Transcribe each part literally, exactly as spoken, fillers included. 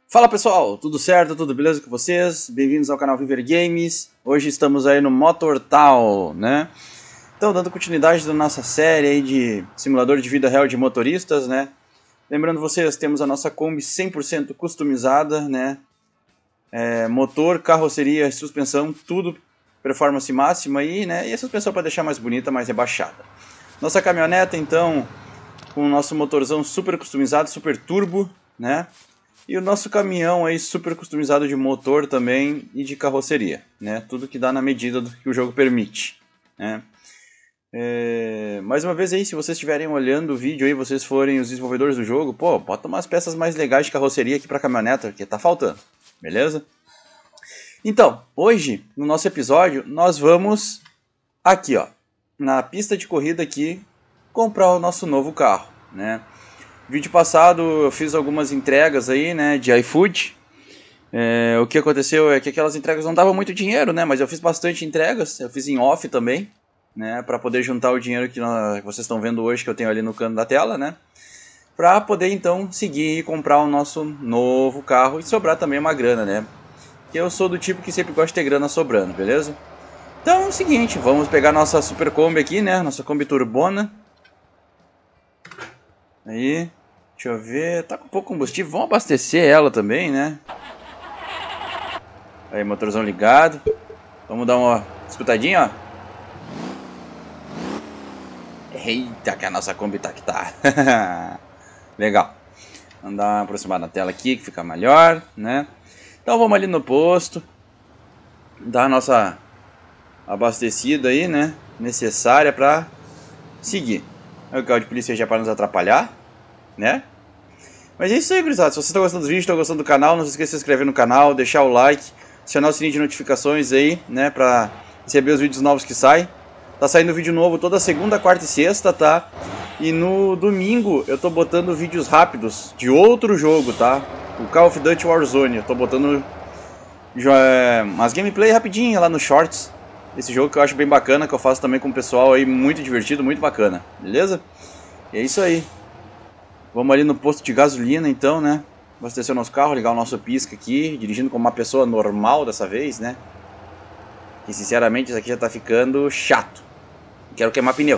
Fala pessoal, tudo certo? Tudo beleza com vocês? Bem-vindos ao canal Viver Games. Hoje estamos aí no Motortown, né? Então, dando continuidade da nossa série aí de simulador de vida real de motoristas, né? Lembrando vocês, temos a nossa Kombi cem por cento customizada, né? É, motor, carroceria, suspensão, tudo performance máxima aí, né? E a suspensão para deixar mais bonita, mais rebaixada. Nossa caminhoneta, então, com o nosso motorzão super customizado, super turbo, né? E o nosso caminhão aí super customizado de motor também e de carroceria, né? Tudo que dá na medida do que o jogo permite, né? É... Mais uma vez aí, se vocês estiverem olhando o vídeo aí, vocês forem os desenvolvedores do jogo, pô, bota umas peças mais legais de carroceria aqui pra caminhoneta, porque tá faltando, beleza? Então, hoje, no nosso episódio, nós vamos aqui, ó, na pista de corrida aqui, comprar o nosso novo carro, né? Vídeo passado eu fiz algumas entregas aí, né, de iFood. É, o que aconteceu é que aquelas entregas não davam muito dinheiro, né, mas eu fiz bastante entregas, eu fiz em off também, né, para poder juntar o dinheiro que, nós, que vocês estão vendo hoje, que eu tenho ali no canto da tela, né, para poder então seguir e comprar o nosso novo carro e sobrar também uma grana, né, que eu sou do tipo que sempre gosta de ter grana sobrando, beleza? Então é o seguinte, vamos pegar nossa Super Kombi aqui, né, nossa Kombi Turbona. Aí... Deixa eu ver, tá com pouco combustível, vamos abastecer ela também, né? Aí, motorzão ligado. Vamos dar uma escutadinha, ó. Eita, que a nossa Kombi tá que tá. Legal. Vamos dar uma aproximada na tela aqui, que fica melhor, né? Então vamos ali no posto. Dar a nossa abastecida aí, né? Necessária pra seguir. Aí o carro de polícia já para nos atrapalhar, né? Mas é isso aí, gurizada. Se você está gostando do vídeo, está gostando do canal, não se esqueça de se inscrever no canal, deixar o like, acionar o sininho de notificações aí, né, pra receber os vídeos novos que saem. Tá saindo vídeo novo toda segunda, quarta e sexta, tá? E no domingo eu tô botando vídeos rápidos de outro jogo, tá? O Call of Duty Warzone. Eu tô botando é, umas gameplay rapidinho lá no Shorts. Esse jogo que eu acho bem bacana, que eu faço também com o pessoal aí, muito divertido, muito bacana, beleza? E é isso aí. Vamos ali no posto de gasolina então, né? Abastecer o nosso carro, ligar o nosso pisca aqui, dirigindo como uma pessoa normal dessa vez, né? Que sinceramente isso aqui já tá ficando chato. Quero queimar pneu.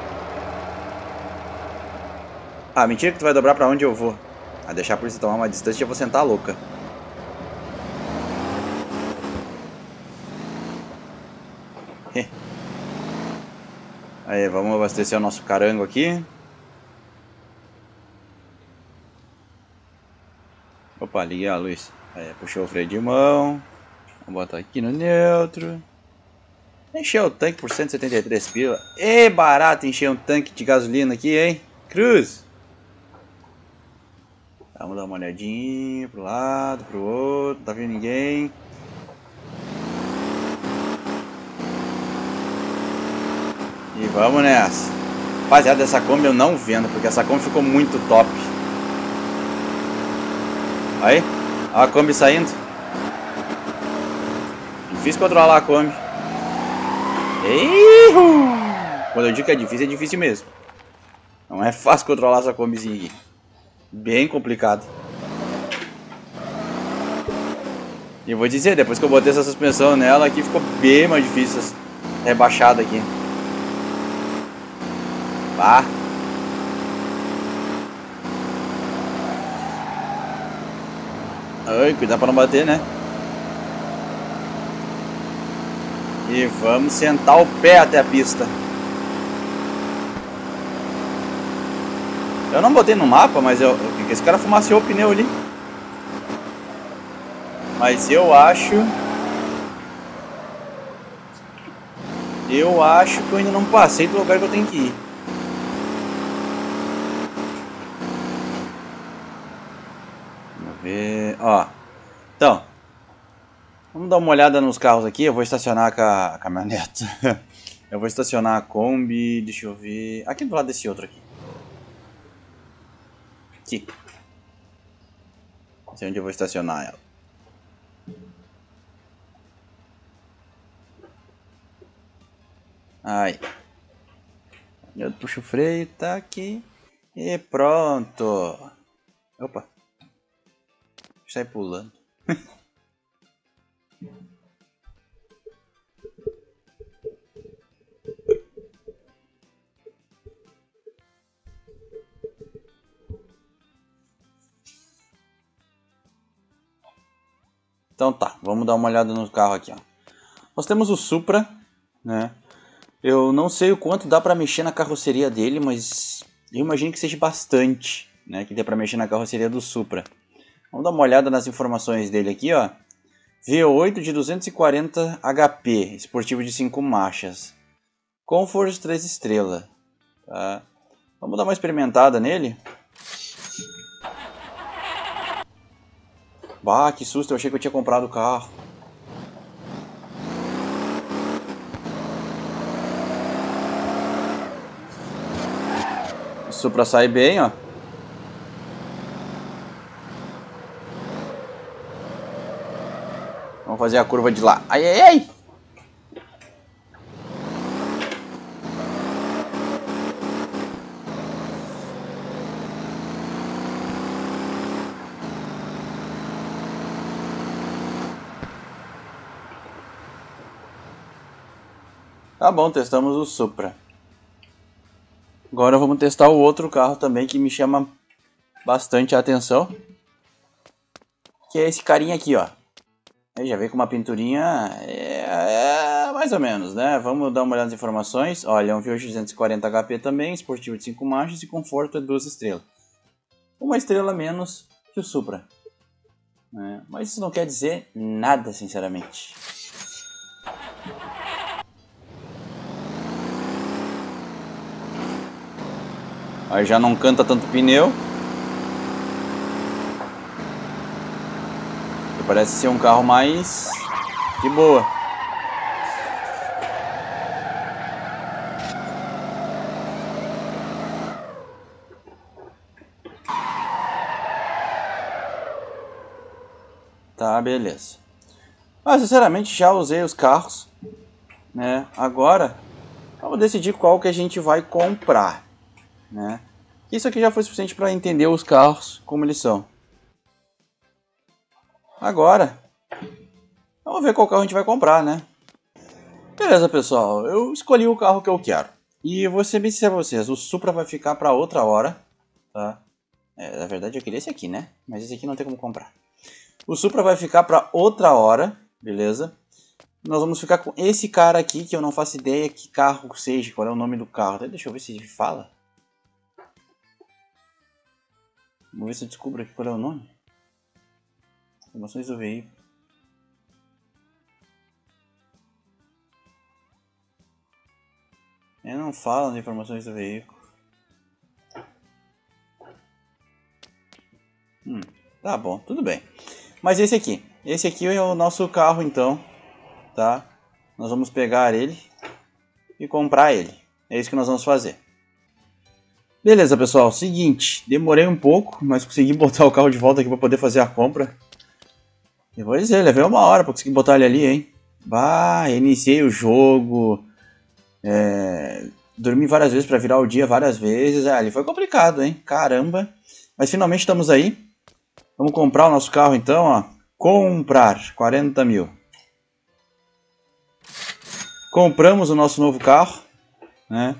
Ah, mentira que tu vai dobrar pra onde eu vou. Ah, deixar a polícia tomar uma distância e eu vou sentar louca. Aí, vamos abastecer o nosso carango aqui. Opa, liguei a luz. Aí, puxou o freio de mão. Vamos botar aqui no neutro. Encheu o tanque por cento e setenta e três pila. É barato encher um tanque de gasolina aqui, hein? Cruz! Vamos dar uma olhadinha pro lado, pro outro. Não tá vendo ninguém. E vamos nessa. Rapaziada, essa Kombi eu não vendo, porque essa Kombi ficou muito top. Aí, olha a Kombi saindo. Difícil controlar a Kombi. Eihu! Quando eu digo que é difícil, é difícil mesmo. Não é fácil controlar essa Kombizinha aqui. Bem complicado. E eu vou dizer, depois que eu botei essa suspensão nela aqui, ficou bem mais difícil. Rebaixada aqui. Bah. Ai, cuidado pra não bater, né? E vamos sentar o pé até a pista. Eu não botei no mapa, mas eu, eu esse cara fumaceou o pneu ali. Mas eu acho... Eu acho que eu ainda não passei do lugar que eu tenho que ir. Vamos ver... Ó. Então... Vamos dar uma olhada nos carros aqui. Eu vou estacionar com a, a caminhoneta. Eu vou estacionar a Kombi. Deixa eu ver. Aqui do lado desse outro aqui. Aqui. Não sei onde eu vou estacionar ela. Aí. Eu puxo o freio. Tá aqui. E pronto. Opa. Sai pulando. Então tá, vamos dar uma olhada no carro aqui, ó. Nós temos o Supra, né? Eu não sei o quanto dá pra mexer na carroceria dele, mas eu imagino que seja bastante, né? Que dê pra mexer na carroceria do Supra. Vamos dar uma olhada nas informações dele aqui, ó. V oito de duzentos e quarenta H P, esportivo de cinco marchas. Comfort três estrelas. Tá? Vamos dar uma experimentada nele. Bah, que susto, eu achei que eu tinha comprado o carro. O Supra sai bem, ó. Vamos fazer a curva de lá. Ai, ai, ai! Tá bom, testamos o Supra. Agora vamos testar o outro carro também que me chama bastante a atenção. Que é esse carinha aqui, ó. Aí já veio com uma pinturinha, é, é mais ou menos, né? Vamos dar uma olhada nas informações. Olha, é um V oito duzentos e quarenta H P também, esportivo de cinco marchas e conforto é duas estrelas. Uma estrela menos que o Supra. É, mas isso não quer dizer nada, sinceramente. Aí já não canta tanto pneu. Parece ser um carro mais de boa. Tá, beleza. Mas sinceramente já usei os carros, né? Agora vamos decidir qual que a gente vai comprar, né? Isso aqui já foi suficiente para entender os carros como eles são. Agora, vamos ver qual carro a gente vai comprar, né? Beleza, pessoal. Eu escolhi o carro que eu quero. E vou ser bem sincero pra vocês, o Supra vai ficar para outra hora, tá? É, na verdade eu queria esse aqui, né? Mas esse aqui não tem como comprar. O Supra vai ficar para outra hora, beleza? Nós vamos ficar com esse cara aqui, que eu não faço ideia que carro seja, qual é o nome do carro. Deixa eu ver se ele fala. Vamos ver se eu descubro aqui qual é o nome. Informações do veículo. Ele não fala nas informações do veículo. Hum, tá bom, tudo bem. Mas esse aqui. Esse aqui é o nosso carro então. Tá? Nós vamos pegar ele e comprar ele. É isso que nós vamos fazer. Beleza, pessoal. Seguinte. Demorei um pouco, mas consegui botar o carro de volta aqui para poder fazer a compra. Eu vou dizer, levei uma hora para conseguir botar ele ali, hein? Bah, iniciei o jogo. É, dormi várias vezes para virar o dia várias vezes. É, ali foi complicado, hein? Caramba. Mas finalmente estamos aí. Vamos comprar o nosso carro então, ó. Comprar. quarenta mil. Compramos o nosso novo carro, né?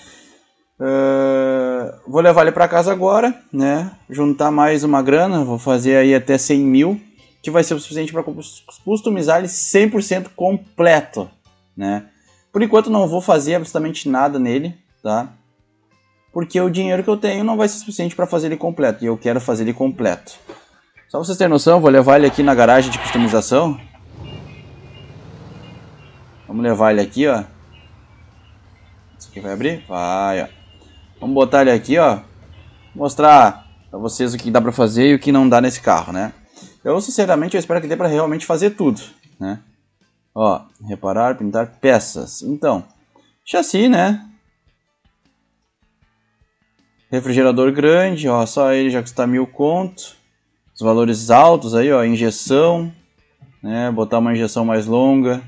Uh, vou levar ele para casa agora, né? Juntar mais uma grana. Vou fazer aí até cem mil. Que vai ser o suficiente para customizar ele cem por cento completo, né? Por enquanto não vou fazer absolutamente nada nele, tá? Porque o dinheiro que eu tenho não vai ser suficiente para fazer ele completo, e eu quero fazer ele completo. Só pra vocês terem noção, vou levar ele aqui na garagem de customização. Vamos levar ele aqui, ó. Isso aqui vai abrir? Vai, ó. Vamos botar ele aqui, ó. Mostrar para vocês o que dá para fazer e o que não dá nesse carro, né? Eu, sinceramente, eu espero que dê para realmente fazer tudo, né? Ó, reparar, pintar peças. Então, chassi, né? Refrigerador grande, ó, só ele já custa mil conto. Os valores altos aí, ó, injeção, né? Botar uma injeção mais longa.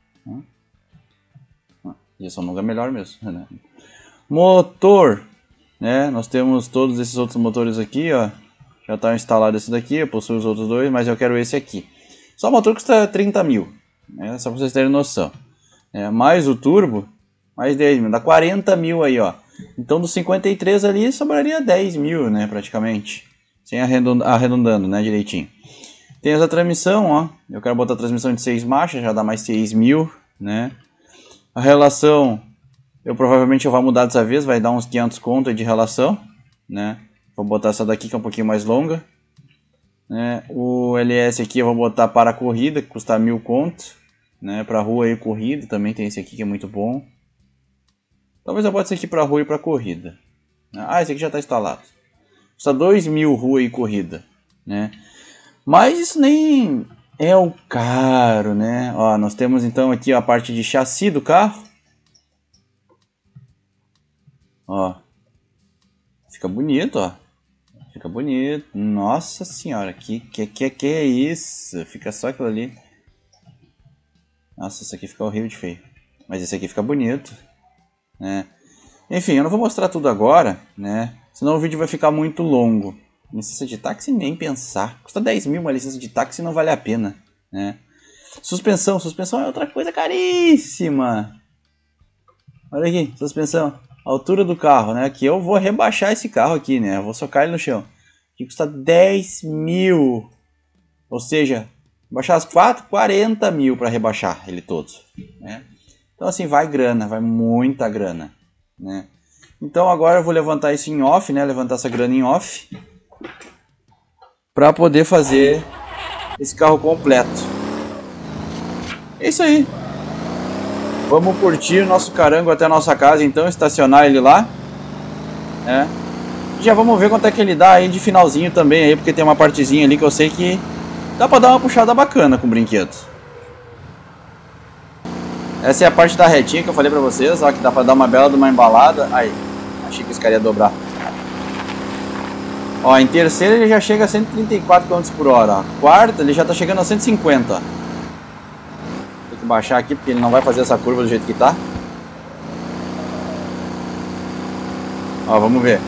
Injeção longa é melhor mesmo, né? Motor, né? Nós temos todos esses outros motores aqui, ó. Já está instalado esse daqui, eu possuo os outros dois, mas eu quero esse aqui. Só o motor custa trinta mil, né? Só para vocês terem noção. É, mais o turbo, mais dez mil, dá quarenta mil aí, ó. Então dos cinquenta e três ali sobraria dez mil, né, praticamente. Sem arredondando, né, direitinho. Tem essa transmissão, ó. Eu quero botar a transmissão de seis marchas, já dá mais seis mil, né. A relação, eu provavelmente eu vou mudar dessa vez, vai dar uns quinhentos conto de relação, né. Vou botar essa daqui que é um pouquinho mais longa. Né? O L S aqui eu vou botar para a corrida, que custa mil conto. Né? Para rua e corrida, também tem esse aqui que é muito bom. Talvez eu bote esse aqui para rua e para corrida. Ah, esse aqui já está instalado. Custa dois mil rua e corrida. Né? Mas isso nem é o caro, né? Ó, nós temos então aqui a parte de chassi do carro. Ó. Fica bonito, ó. Fica bonito. Nossa senhora, que que, que que é isso? Fica só aquilo ali. Nossa, isso aqui fica horrível de feio. Mas esse aqui fica bonito. Né? Enfim, eu não vou mostrar tudo agora, né? Senão o vídeo vai ficar muito longo. Licença de táxi nem pensar. Custa dez mil uma licença de táxi, não vale a pena, né? Suspensão, suspensão é outra coisa caríssima. Olha aqui, suspensão. Altura do carro, né? Aqui eu vou rebaixar esse carro aqui, né? Eu vou socar ele no chão. Aqui custa dez mil. Ou seja, baixar as quatro, quarenta mil para rebaixar ele todo, né? Então assim, vai grana, vai muita grana, né? Então agora eu vou levantar isso em off, né? Levantar essa grana em off para poder fazer esse carro completo. É isso aí. Vamos curtir o nosso carango até a nossa casa, então, estacionar ele lá, né? E já vamos ver quanto é que ele dá aí de finalzinho também, aí, porque tem uma partezinha ali que eu sei que dá pra dar uma puxada bacana com o brinquedo. Essa é a parte da retinha que eu falei pra vocês, ó, que dá pra dar uma bela de uma embalada. Aí, achei que esse cara ia dobrar. Ó, em terceira ele já chega a cento e trinta e quatro quilômetros por hora, ó. Quarta ele já tá chegando a cento e cinquenta, ó. Tem que baixar aqui porque ele não vai fazer essa curva do jeito que tá. Ó, vamos ver.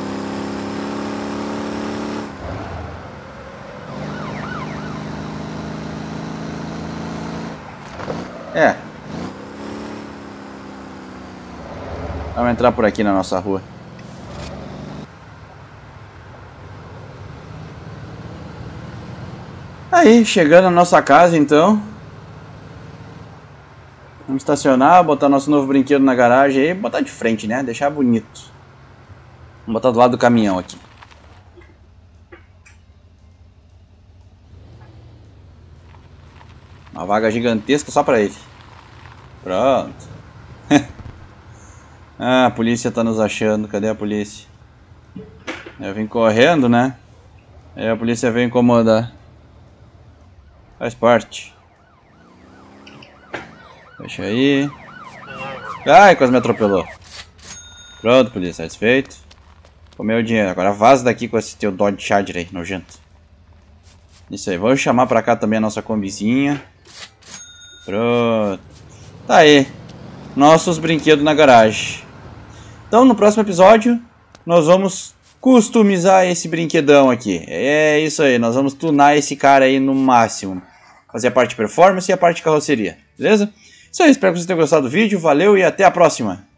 É. Vamos entrar por aqui na nossa rua. Aí, chegando na nossa casa então. Vamos estacionar, botar nosso novo brinquedo na garagem aí, botar de frente, né? Deixar bonito. Vamos botar do lado do caminhão aqui. Uma vaga gigantesca só pra ele. Pronto. Ah, a polícia tá nos achando. Cadê a polícia? Eu vim correndo, né? Aí a polícia veio incomodar. Faz parte. Deixa aí. Ai, quase me atropelou. Pronto, polícia, satisfeito. Comeu o dinheiro. Agora vaza daqui com esse teu Dodge Charger aí, nojento. Isso aí, vamos chamar pra cá também a nossa combizinha. Pronto. Tá aí. Nossos brinquedos na garagem. Então no próximo episódio nós vamos customizar esse brinquedão aqui. É isso aí, nós vamos tunar esse cara aí no máximo. Fazer a parte de performance e a parte de carroceria, beleza? Isso aí, espero que vocês tenham gostado do vídeo, valeu e até a próxima!